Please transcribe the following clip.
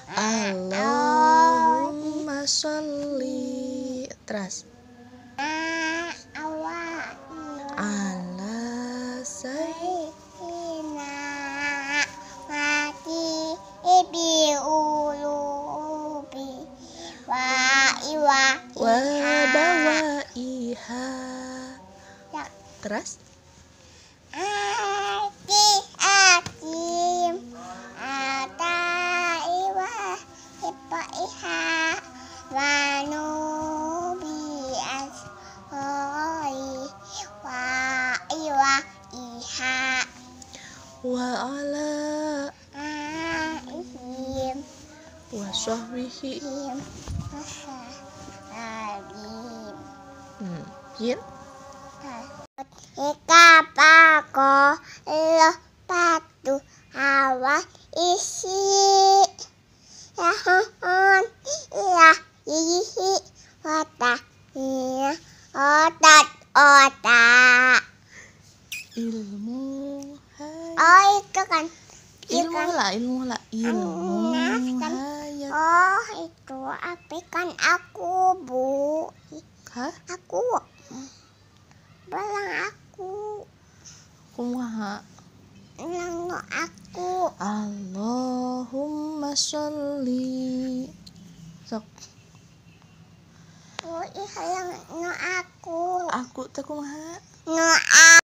Allahumma sholli. Terus. Ala sayyidina mati ibi ulubi wa bawaiha. Terus. Akim ataiwa ipaiha wanubi ashoi wa iha Wa ala aihim wa sahbihi. Yin. Ika pako lo patu hawa isi yahon ya ihi wata ya otak Ilmu itu kan ilmu lah hayat. oh itu apa kan aku bu Hah? aku bilang aku Kumaha? bilang aku Allahumma sholli. Sok. oh iya yang aku Aku teh kumaha?